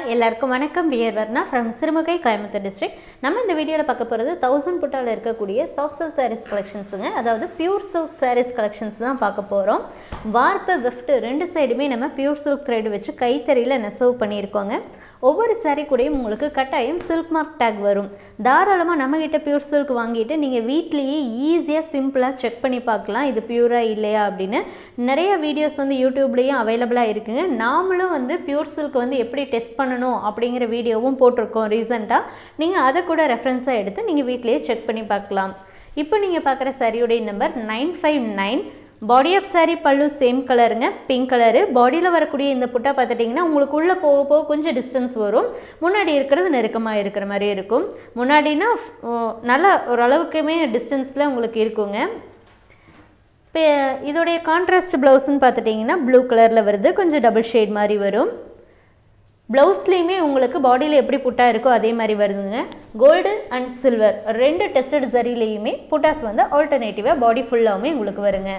எல்லாருக்கும் வணக்கம். We are Varna from Sirumugai, Coimbatore district. நம்ம இந்த வீடியோல பார்க்க போறது 1000 புட்டால இருக்கக்கூடிய soft silk sarees collectionsங்க. அதாவது pure silk sarees collections தான் பார்க்க போறோம். வார்ப்பு வெஃப்ட் ரெண்டு சைடுமே நம்ம pure silk thread வச்சு கைத்தறியில நெசவு பண்ணியிருக்கோங்க. ஒவ்வொரு saree கூடயும் உங்களுக்கு கட்டாயம் silk mark tag வரும். தாராளமா நம்ம கிட்ட pure silk வாங்கிட்டு நீங்க வீட்லயே ஈஸியா சிம்பிளா செக் பண்ணி பார்க்கலாம் இது பியூரா இல்லையா அப்படினு. நிறைய வீடியோஸ் வந்து YouTubeலயும் அவேலபிளா இருக்குங்க. நாமளும் வந்து pure silk வந்து எப்படி டெஸ்ட் பண்ணனும் அப்படிங்கற வீடியோவும் போட்டுருக்கோம் ரீசன்ட்டா. நீங்க அத கூட ரெஃபரன்ஸா எடுத்து நீங்க வீட்லயே செக் பண்ணி பார்க்கலாம். இப்போ நீங்க பார்க்குற சாரியோட நம்பர் 959. பாடி ஆஃப் saree பல்லு சேம் கலருங்க, பிங்க் கலரு. பாடியில வரக்கூடிய இந்த புட்டா பார்த்துட்டீங்கன்னா உங்களுக்கு உள்ள போக போக கொஞ்சம் டிஸ்டன்ஸ் வரும். முன்னாடி இருக்கிறது நெருக்கமாக இருக்கிற மாதிரி இருக்கும். முன்னாடினா நல்ல ஒரு அளவுக்குமே டிஸ்டன்ஸில் உங்களுக்கு இருக்குங்க. இப்போ இதோடைய கான்ட்ராஸ்ட் ப்ளவுஸ்ன்னு பார்த்துட்டிங்கன்னா ப்ளூ கலரில் வருது, கொஞ்சம் டபுள் ஷேட் மாதிரி வரும். ப்ளவுஸ்லேயுமே உங்களுக்கு பாடியில் எப்படி புட்டா இருக்கோ அதே மாதிரி வருதுங்க. கோல்டு அண்ட் சில்வர் ரெண்டு டெஸ்டட் சரிலையுமே புட்டாஸ் வந்து ஆல்டர்னேட்டிவாக பாடி ஃபுல்லாகவுமே உங்களுக்கு வருங்க.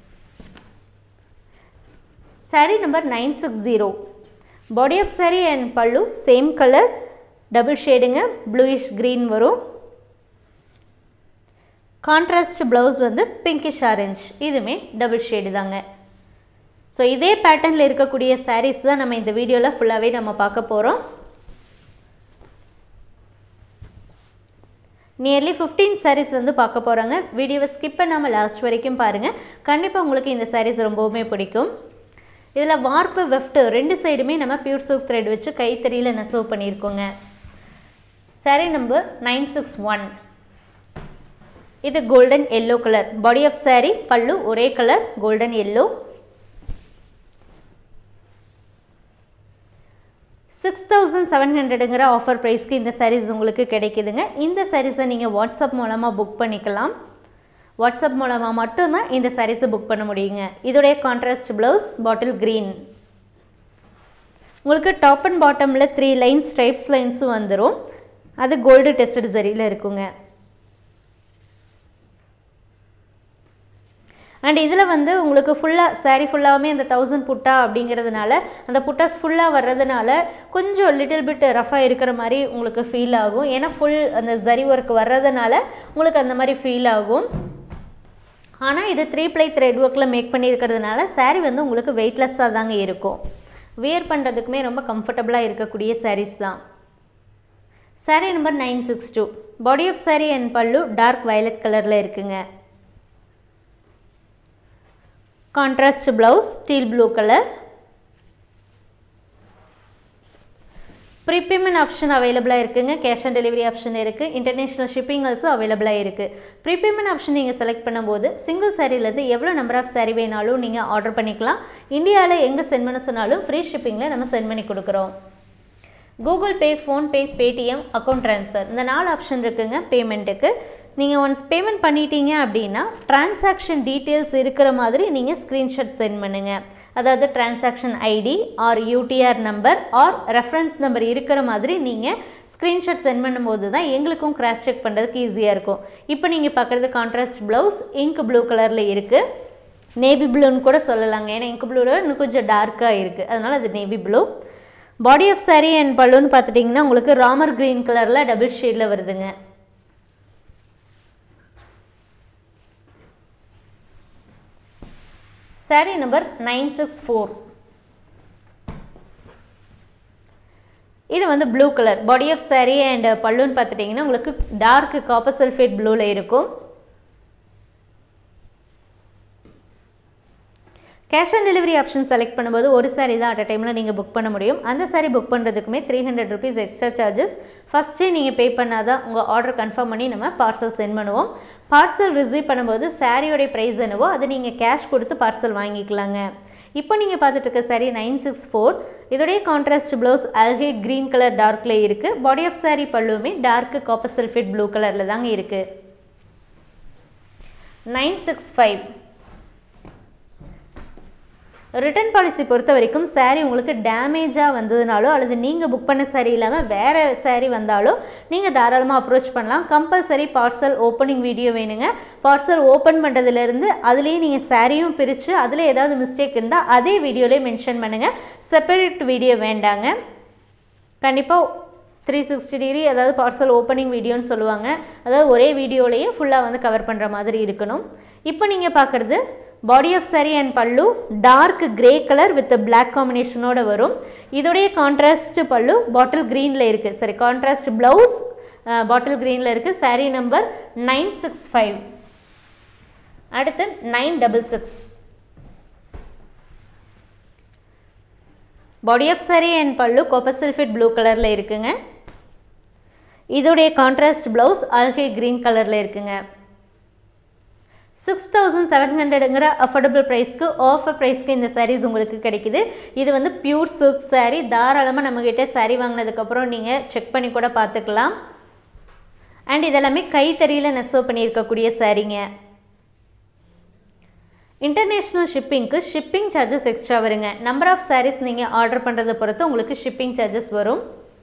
Saree number 960. Body of saree and pallu same color, double shading, bluish green varum. Contrast blouse வந்து pinkish orange. இதுமே double shade தாங்க. So இதே பேட்டர்ன்ல இருக்கக்கூடிய sarees தான் நம்ம இந்த வீடியோல ஃபுல்லாவே நம்ம பார்க்க போறோம். Nearly 15 sarees வந்து பார்க்க போறாங்க. வீடியோவை ஸ்கிப் பண்ணாம லாஸ்ட் வரைக்கும் பாருங்க. கண்டிப்பா உங்களுக்கு இந்த sarees ரொம்பவே பிடிக்கும். இதில் வார்ப்பு வெஃப்ட் ரெண்டு சைடுமே நம்ம பியூர் சில்க் த்ரெட் வச்சு கைத்தறியில நெசவு பண்ணியிருக்கோங்க. saree number 961. இது golden yellow colour. Body of saree பல்லு ஒரே கலர் கோல்டன் எல்லோ. 6700ங்கற ஆஃபர் பிரைஸ்க்கு இந்த sarees உங்களுக்கு கிடைக்குதுங்க. இந்த sarees-ஐ நீங்க வாட்ஸ்அப் மூலமா புக் பண்ணிக்கலாம். வாட்ஸ்அப் மூலமா மட்டும் தான் இந்த sarees புக் பண்ண முடியுங்க. இதோட கான்ட்ராஸ்ட் ப்ளவுஸ் பாட்டில் green. உங்களுக்கு டாப் அண்ட் பாட்டம்ல 3 லைன்ஸ் ஸ்ட்ரைப்ஸ் லைன்ஸும் வந்துரும். அது கோல்டு டெஸ்டட் சரியில இருக்குங்க. அண்ட் இதில் வந்து உங்களுக்கு ஃபுல்லாக saree ஃபுல்லாகவே அந்த 1000 புட்டா அப்படிங்கிறதுனால அந்த புட்டாஸ் ஃபுல்லாக வர்றதுனால கொஞ்சம் லிட்டில் பிட் ரஃபாக இருக்கிற மாதிரி உங்களுக்கு ஃபீல் ஆகும். ஏன்னா ஃபுல் அந்த ஜரி ஒர்க் வர்றதுனால உங்களுக்கு அந்த மாதிரி ஃபீல் ஆகும். ஆனால் இது 3 ply த்ரெட் ஒர்க்கில் மேக் பண்ணியிருக்கிறதுனால saree வந்து உங்களுக்கு வெயிட்லெஸ்ஸாக தாங்க இருக்கும். வியர் பண்ணுறதுக்குமே ரொம்ப கம்ஃபர்டபுளாக இருக்கக்கூடிய sarees தான். saree number 962. Body of saree and பல்லு டார்க் வயலட் கலரில் இருக்குங்க. Contrast blouse steel blue colour. Prepayment option அவைலபிளாக இருக்குங்க. கேஷ் ஆன் டெலிவரி ஆப்ஷன் இருக்குது. இன்டர்நேஷ்னல் ஷிப்பிங் ஆல்சோ அவைலபிளாக இருக்குது. ப்ரீபேமெண்ட் ஆப்ஷன் நீங்கள் செலக்ட் பண்ணும்போது சிங்கிள் சாரீலேருந்து எவ்வளோ நம்பர் ஆஃப் சாரீ வேணாலும் நீங்கள் ஆர்டர் பண்ணிக்கலாம். இந்தியாவில் எங்கே சென்ட் பண்ண சொன்னாலும் ஃப்ரீ ஷிப்பிங்கில் நம்ம சென்ட் பண்ணி கொடுக்குறோம். Google Pay, PhonePe, Paytm, account transfer இந்த 4 ஆப்ஷன் இருக்குங்க பேமெண்ட்டுக்கு. நீங்கள் ஒன்ஸ் பேமெண்ட் பண்ணிட்டீங்க அப்படின்னா டிரான்சாக்ஷன் டீட்டெயில்ஸ் இருக்கிற மாதிரி நீங்கள் ஸ்க்ரீன்ஷாட் சென்ட் பண்ணுங்கள். அதாவது transaction ID or UTR number or reference number இருக்கிற மாதிரி நீங்கள் ஸ்க்ரீன்ஷாட் சென்ட் பண்ணும்போது தான் எங்களுக்கும் கிராஸ் செக் பண்ணுறதுக்கு ஈஸியாக இருக்கும். இப்போ நீங்கள் பார்க்குறது கான்ட்ராஸ்ட் ப்ளவுஸ் இங்க் ப்ளூ கலரில் இருக்குது. நேவி ப்ளூன்னு கூட சொல்லலாங்க. ஏன்னா இங்க் ப்ளூவில் இன்னும் கொஞ்சம் டார்க்காக இருக்குது, அதனால் அது navy blue. Body of saree and பல்லுன்னு பார்த்துட்டிங்கன்னா உங்களுக்கு ராமர் க்ரீன் கலரில் டபுள் ஷேடில் வருதுங்க. saree number 964. இது வந்து blue colour. Body of saree and பல்லுன்னு பார்த்துட்டிங்கன்னா உங்களுக்கு டார்க் காப்பர் சல்ஃபேட் ப்ளூவில் இருக்கும். Cash on delivery option select பண்ணும்போது ஒரு saree தான் அட் அ டைமில் நீங்கள் புக் பண்ண முடியும். அந்த saree புக் பண்ணுறதுக்குமே 300 rupees எக்ஸ்ட்ரா சார்ஜஸ். ஃபஸ்ட்டே நீங்கள் பே பண்ணாதான் உங்கள் ஆர்டர் கன்ஃபார்ம் பண்ணி நம்ம பார்சல் சென்ட் பண்ணுவோம். பார்சல் ரிசீவ் பண்ணும்போது சாரியோடைய ப்ரைஸ் என்னவோ அது நீங்கள் கேஷ் கொடுத்து பார்சல் வாங்கிக்கலாங்க. இப்போ நீங்கள் பார்த்துட்டு இருக்க saree 964. இதோடைய contrast blouse algae green colour டார்க்கில் இருக்குது. பாடி ஆஃப் saree பல்லுமே டார்க் காப்பர் சல்ஃபேட் ப்ளூ கலரில் தாங்க இருக்குது. 965. ரிட்டர்ன் பாலிசி பொறுத்த வரைக்கும் saree உங்களுக்கு டேமேஜாக வந்ததுனாலோ அல்லது நீங்கள் புக் பண்ண saree இல்லாமல் வேறு saree வந்தாலோ நீங்கள் தாராளமாக அப்ரோச் பண்ணலாம். கம்பல்சரி பார்சல் ஓப்பனிங் வீடியோ வேணுங்க. பார்சல் ஓப்பன் பண்ணுறதுலேருந்து அதுலேயே நீங்கள் சாரியும் பிரித்து அதில் ஏதாவது மிஸ்டேக் இருந்தால் அதே வீடியோலேயே மென்ஷன் பண்ணுங்கள். செப்பரேட் வீடியோ வேண்டாங்க. கண்டிப்பாக 360 டிகிரி அதாவது பார்சல் ஓப்பனிங் வீடியோன்னு சொல்லுவாங்க. அதாவது ஒரே வீடியோலேயே ஃபுல்லாக வந்து கவர் பண்ணுற மாதிரி இருக்கணும். இப்போ நீங்கள் பார்க்குறது பாடி ஆஃப் saree அண்ட் பல்லு dark grey colour with black காம்பினேஷனோட வரும். இதோடைய கான்ட்ராஸ்ட் பல்லு பாட்டில் க்ரீனில் இருக்குது. சரி, கான்ட்ராஸ்ட் ப்ளவுஸ் பாட்டில் க்ரீனில் இருக்குது. saree number 965. அடுத்து 966. பாடி ஆஃப் saree அண்ட் பல்லு காப்பர் சல்ஃபேட் ப்ளூ கலரில் இருக்குங்க. இதோடைய கான்ட்ராஸ்ட் ப்ளவுஸ் ஆல்கே க்ரீன் கலரில் இருக்குங்க. 6700ங்கிற அஃபோர்டபுள் ப்ரைஸ்க்கு ஆஃபர் ப்ரைஸ்க்கு இந்த சாரீஸ் உங்களுக்கு கிடைக்குது. இது வந்து பியூர் சில்க் saree. தாராளமாக நம்மக்கிட்ட saree வாங்கினதுக்கப்புறம் நீங்கள் செக் பண்ணி கூட பார்த்துக்கலாம். அண்ட் இதெல்லாமே கைத்தறியில் நெசவு பண்ணியிருக்கக்கூடிய சாரீங்க. இன்டர்நேஷ்னல் ஷிப்பிங்க்கு ஷிப்பிங் சார்ஜஸ் எக்ஸ்ட்ரா வருங்க. நம்பர் ஆஃப் சாரீஸ் நீங்கள் ஆர்டர் பண்ணுறதை பொறுத்து உங்களுக்கு ஷிப்பிங் சார்ஜஸ் வரும்.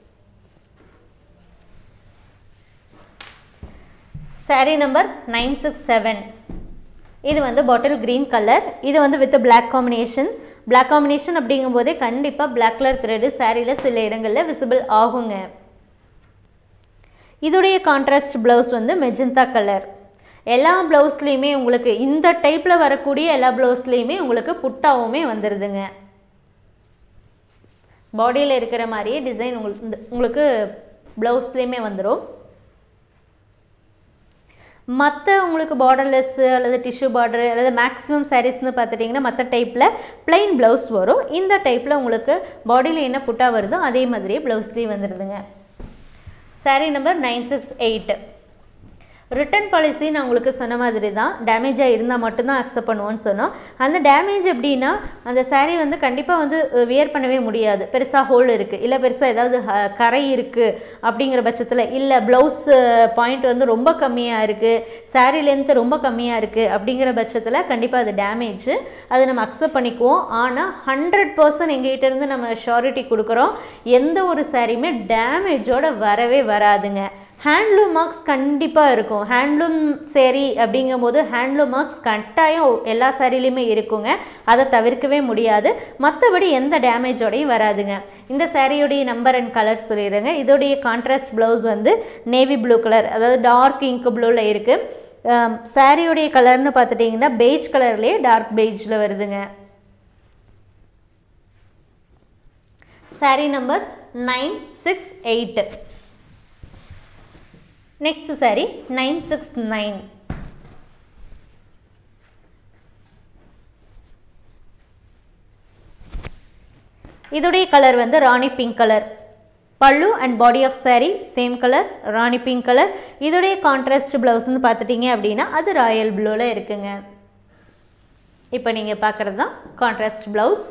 saree number 967. இது வந்து பாட்டில் க்ரீன் கலர். இது வந்து with black combination. Black combination அப்படிங்கும்போதே கண்டிப்பாக பிளாக் கலர் த்ரெட்டு சாரியில் சில இடங்களில் விசிபிள் ஆகுங்க. இதோடைய கான்ட்ராஸ்ட் ப்ளவுஸ் வந்து மெஜந்தா கலர். எல்லா ப்ளவுஸ்லேயுமே உங்களுக்கு இந்த டைப்பில் வரக்கூடிய எல்லா ப்ளவுஸ்லேயுமே உங்களுக்கு புட்டாவுமே வந்துடுதுங்க. பாடியில் இருக்கிற மாதிரியே டிசைன் உங்களுக்கு ப்ளவுஸ்லேயுமே வந்துடும். மற்ற உங்களுக்கு பார்டர்லெஸ்ஸு அல்லது டிஷ்யூ பார்டரு அல்லது மேக்ஸிமம் சாரீஸ்னு பார்த்துட்டிங்கன்னா மற்ற டைப்பில் பிளைன் ப்ளவுஸ் வரும். இந்த டைப்பில் உங்களுக்கு பாடியில் என்ன புட்டா வருதோ அதே மாதிரியே ப்ளவுஸ்லேயும் வந்துடுதுங்க. saree number 968. ரிட்டன் பாலிசி நான் உங்களுக்கு சொன்ன மாதிரி தான், டேமேஜாக இருந்தால் மட்டும்தான் அக்செப்ட் பண்ணுவோன்னு சொன்னோம். அந்த டேமேஜ் எப்படின்னா அந்த saree வந்து கண்டிப்பாக வந்து வியர் பண்ணவே முடியாது. பெருசாக ஹோல் இருக்குது, இல்லை பெருசாக ஏதாவது கரை இருக்குது அப்படிங்கிற பட்சத்தில், இல்லை ப்ளவுஸ் பாயிண்ட் வந்து ரொம்ப கம்மியாக இருக்குது, saree லென்த்து ரொம்ப கம்மியாக இருக்குது அப்படிங்கிற பட்சத்தில் கண்டிப்பாக அது டேமேஜ். அதை நம்ம அக்செப்ட் பண்ணிக்குவோம். ஆனால் 100% எங்ககிட்டேருந்து நம்ம ஷூரிட்டி கொடுக்குறோம், எந்த ஒரு சாரியுமே டேமேஜோடு வரவே வராதுங்க. ஹேண்ட்லூம் மார்க்ஸ் கண்டிப்பாக இருக்கும். ஹேண்ட்லூம் சேரீ அப்படிங்கும்போது ஹேண்ட்லூம் மார்க்ஸ் கட்டாயம் எல்லா சாரிலையுமே இருக்குங்க. அதை தவிர்க்கவே முடியாது. மற்றபடி எந்த டேமேஜோடையும் வராதுங்க. இந்த சாரியோடைய நம்பர் அண்ட் கலர் சொல்லிடுங்க. இதோடைய கான்ட்ராஸ்ட் ப்ளவுஸ் வந்து நேவி ப்ளூ கலர், அதாவது டார்க் இங்க் ப்ளூவில் இருக்குது. சாரியோடைய கலர்னு பார்த்துட்டிங்கன்னா பெய்ஜ் கலர்லேயே டார்க் பெய்ஜில் வருதுங்க. saree number 968. Next saree 969. இதோடைய கலர் வந்து ராணி பிங்க் கலர். பல்லு and body of saree same colour, ராணி பிங்க் கலர். இதோடைய கான்ட்ராஸ்ட் ப்ளவுஸ்ன்னு பார்த்துட்டிங்க அப்படின்னா அது ராயல் ப்ளூவில் இருக்குங்க. இப்போ நீங்கள் பார்க்குறது தான் கான்ட்ராஸ்ட் ப்ளவுஸ்.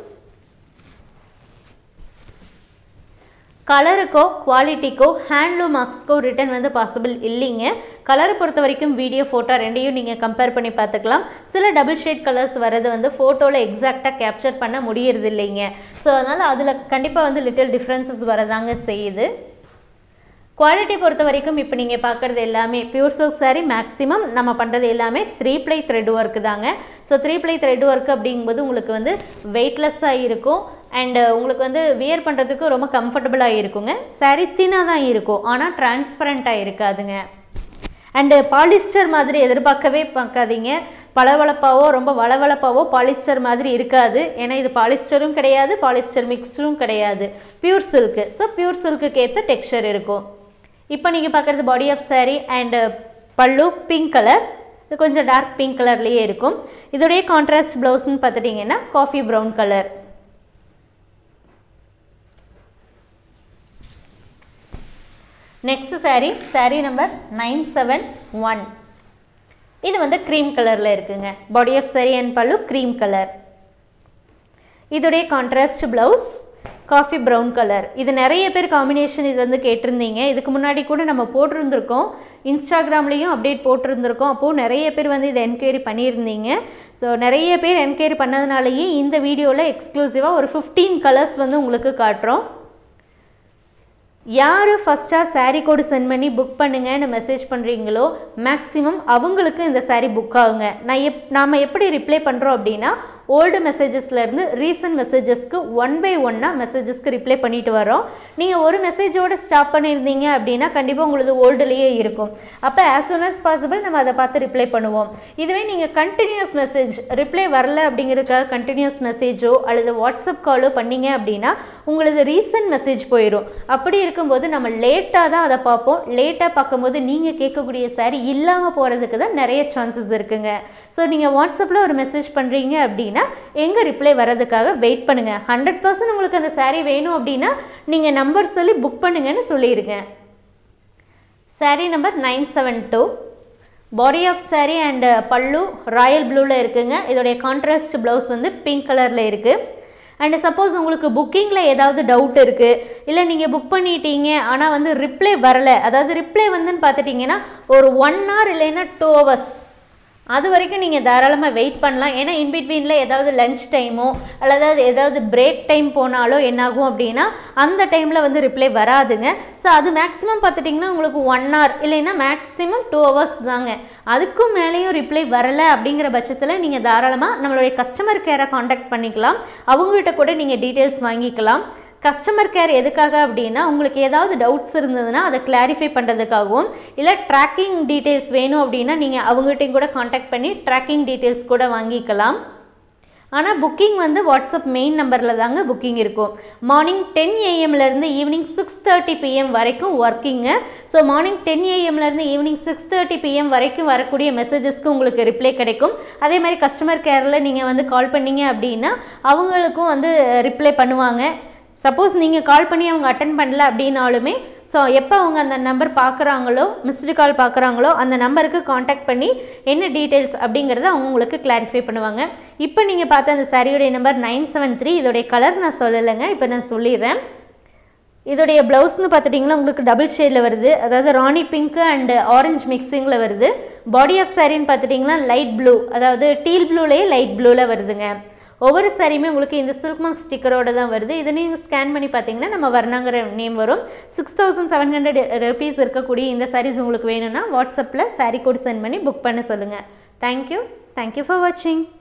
கலருக்கோ குவாலிட்டிக்கோ ஹேண்ட்லூம் மார்க்ஸ்க்கோ ரிட்டன் வந்து பாசிபிள் இல்லைங்க. கலரை பொறுத்த வரைக்கும் வீடியோ ஃபோட்டோ ரெண்டையும் நீங்கள் கம்பேர் பண்ணி பார்த்துக்கலாம். சில டபுள் ஷேட் கலர்ஸ் வரது வந்து ஃபோட்டோவில் எக்ஸாக்டாக கேப்சர் பண்ண முடியறது இல்லைங்க. ஸோ அதனால் அதில் கண்டிப்பாக வந்து லிட்டில் டிஃப்ரென்சஸ் வரதாங்க செய்யுது. குவாலிட்டி பொறுத்த வரைக்கும் இப்போ நீங்கள் பார்க்குறது எல்லாமே பியூர் சில்க் saree. மேக்ஸிமம் நம்ம பண்ணுறது எல்லாமே 3ply த்ரெட் ஒர்க்கு தாங்க. ஸோ 3ply த்ரெட் ஒர்க் அப்படிங்கும்போது உங்களுக்கு வந்து வெயிட்லெஸ்ஸாக இருக்கும் அண்ட் உங்களுக்கு வந்து வியர் பண்ணுறதுக்கு ரொம்ப கம்ஃபர்டபுளாக இருக்குங்க. saree தின்னாக தான் இருக்கும், ஆனால் டிரான்ஸ்பரண்ட்டாக இருக்காதுங்க. அண்டு பாலிஸ்டர் மாதிரி எதிர்பார்க்கவே பார்க்காதீங்க. பளபளப்பாவோ ரொம்ப வளவளப்பாவோ பாலிஸ்டர் மாதிரி இருக்காது. ஏன்னா இது பாலிஸ்டரும் கிடையாது, பாலிஸ்டர் மிக்ஸ்டும் கிடையாது, பியூர் சில்க்கு. ஸோ பியூர் சில்க்குக்கு ஏற்ற டெக்ஸ்சர் இருக்கும். இப்போ நீங்கள் பார்க்குறது பாடி ஆஃப் saree அண்டு பல்லு பிங்க் கலர். இது கொஞ்சம் டார்க் பிங்க் கலர்லேயே இருக்கும். இதோடைய கான்ட்ராஸ்ட் ப்ளவுஸ்ன்னு பார்த்துட்டிங்கன்னா coffee brown colour. Next saree number 971. இது வந்து க்ரீம் கலரில் இருக்குங்க. Body of saree and pallu cream colour. இதோடைய contrast blouse coffee brown colour. இது நிறைய பேர் காம்பினேஷன் இது வந்து கேட்டிருந்தீங்க. இதுக்கு முன்னாடி கூட நம்ம போட்டிருந்துருக்கோம், இன்ஸ்டாகிராம்லேயும் அப்டேட் போட்டிருந்துருக்கோம். அப்போது நிறைய பேர் வந்து இதை என்கொயரி பண்ணியிருந்தீங்க. ஸோ நிறைய பேர் என்கொயரி பண்ணதுனாலேயே இந்த வீடியோவில் எக்ஸ்க்ளூசிவாக ஒரு 15 கலர்ஸ் வந்து உங்களுக்கு காட்டுறோம். யார் ஃபஸ்ட்டாக saree கோடு சென்ட் பண்ணி புக் பண்ணுங்கன்னு மெசேஜ் பண்ணுறீங்களோ மேக்ஸிமம் அவங்களுக்கு இந்த saree புக் ஆகுங்க. நாம் எப்படி ரிப்ளை பண்ணுறோம் அப்படின்னா ஓல்டு மெசேஜஸ்லேருந்து ரீசன்ட் மெசேஜஸ்க்கு 1 by 1 மெசேஜஸ்க்கு ரிப்ளை பண்ணிட்டு வரோம். நீங்கள் ஒரு மெசேஜோடு ஸ்டாப் பண்ணியிருந்தீங்க அப்படின்னா கண்டிப்பாக உங்களுக்கு ஓல்டுலேயே இருக்கும். அப்போ as soon as possible நம்ம அதை பார்த்து ரிப்ளை பண்ணுவோம். இதுவே நீங்கள் கண்டினியூஸ் மெசேஜ் ரிப்ளை வரல அப்படிங்கிறதுக்காக கண்டினியூஸ் மெசேஜோ அல்லது வாட்ஸ்அப் காலோ பண்ணீங்க அப்படின்னா உங்களுக்கு ரீசன்ட் மெசேஜ் போயிடும். அப்படி இருக்கும்போது நம்ம லேட்டாக தான் அதை பார்ப்போம். லேட்டாக பார்க்கும்போது நீங்கள் கேட்கக்கூடிய சாரி இல்லாமல் போகிறதுக்கு தான் நிறைய சான்சஸ் இருக்குங்க. ஸோ நீங்கள் வாட்ஸ்அப்பில் ஒரு மெசேஜ் பண்ணுறீங்க அப்படின்னா எங்கே ரிப்ளை வர்றதுக்காக வெயிட் பண்ணுங்கள். 100% உங்களுக்கு அந்த சாரி வேணும் அப்படின்னா நீங்கள் நம்பர் சொல்லி புக் பண்ணுங்கன்னு சொல்லிடுங்க. Saree number 972. Body of saree and pallu royal ப்ளூவில் இருக்குங்க. இதோடைய கான்ட்ராஸ்ட் ப்ளவுஸ் வந்து பிங்க் கலரில் இருக்குது. அண்ட் சப்போஸ் உங்களுக்கு புக்கிங்கில் ஏதாவது டவுட் இருக்குது, இல்லை நீங்கள் புக் பண்ணிட்டீங்க ஆனால் வந்து ரிப்ளை வரலை, அதாவது ரிப்ளை வந்துன்னு பார்த்துட்டிங்கன்னா ஒரு 1 hour இல்லைன்னா 2 hours அது வரைக்கும் நீங்கள் தாராளமாக வெயிட் பண்ணலாம். ஏன்னா இன்பிட்வீனில் ஏதாவது லஞ்ச் டைமோ அல்லது ஏதாவது பிரேக் டைம் போனாலோ என்னாகும் அப்படின்னா அந்த டைமில் வந்து ரிப்ளை வராதுங்க. ஸோ அது மேக்ஸிமம் பார்த்துட்டிங்கன்னா உங்களுக்கு 1 hour இல்லைன்னா மேக்ஸிமம் 2 hours தாங்க. அதுக்கும் மேலேயும் ரிப்ளை வரலை அப்படிங்கிற பட்சத்தில் நீங்கள் தாராளமாக நம்மளுடைய கஸ்டமர் கேரை காண்டாக்ட் பண்ணிக்கலாம். அவங்ககிட்ட கூட நீங்கள் டீட்டெயில்ஸ் வாங்கிக்கலாம். கஸ்டமர் கேர் எதுக்காக அப்படின்னா உங்களுக்கு ஏதாவது டவுட்ஸ் இருந்ததுன்னா அதை கிளாரிஃபை பண்ணுறதுக்காகவும், இல்லை ட்ராக்கிங் டீட்டெயில்ஸ் வேணும் அப்படின்னா நீங்கள் அவங்ககிட்டையும் கூட காண்டாக்ட் பண்ணி ட்ராக்கிங் டீட்டெயில்ஸ் கூட வாங்கிக்கலாம். ஆனால் புக்கிங் வந்து வாட்ஸ்அப் மெயின் நம்பரில் தாங்க புக்கிங் இருக்கும். மார்னிங் 10 AM ஈவினிங் 6:30 PM வரைக்கும் working. So morning 10 AM evening 6:30 PM வரைக்கும் வரக்கூடிய மெசேஜஸ்க்கு உங்களுக்கு ரிப்ளை கிடைக்கும். அதே மாதிரி கஸ்டமர் கேரில் நீங்கள் வந்து கால் பண்ணீங்க அப்படின்னா அவங்களுக்கும் வந்து ரிப்ளை பண்ணுவாங்க. சப்போஸ் நீங்கள் கால் பண்ணி அவங்க அட்டன் பண்ணல அப்படின்னாலுமே ஸோ எப்போ அவங்க அந்த நம்பர் பார்க்குறாங்களோ, மிஸ்டு கால் பார்க்குறாங்களோ அந்த நம்பருக்கு காண்டாக்ட் பண்ணி என்ன டீட்டெயில்ஸ் அப்படிங்கிறத அவங்க உங்களுக்கு கிளாரிஃபை பண்ணுவாங்க. இப்போ நீங்கள் பார்த்த அந்த சாரியோடைய நம்பர் 973. இதோடைய கலர் நான் சொல்லலைங்க, இப்போ நான் சொல்லிடுறேன். இதோடைய ப்ளவுஸ்னு பார்த்துட்டிங்கன்னா உங்களுக்கு டபுள் ஷேடில் வருது, அதாவது ராணி பிங்க்கு அண்டு ஆரஞ்சு மிக்சிங்கில் வருது. பாடி ஆஃப் சாரின்னு பார்த்துட்டிங்கன்னா லைட் ப்ளூ, அதாவது டீல் ப்ளூலேயே லைட் ப்ளூவில் வருதுங்க. ஒவ்வொரு சாரியுமே உங்களுக்கு இந்த சில்க் மார்க் ஸ்டிக்கரோடு தான் வருது. இதை நீங்கள் ஸ்கேன் பண்ணி பார்த்தீங்கன்னா நம்ம வர்ணாங்கிற நேம் வரும். 6700 rupees இருக்கக்கூடிய இந்த சாரீஸ் உங்களுக்கு வேணும்னா வாட்ஸ்அப்பில் சாரீ கோட் சென்ட் பண்ணி புக் பண்ண சொல்லுங்கள். தேங்க்யூ ஃபார் வாட்சிங்.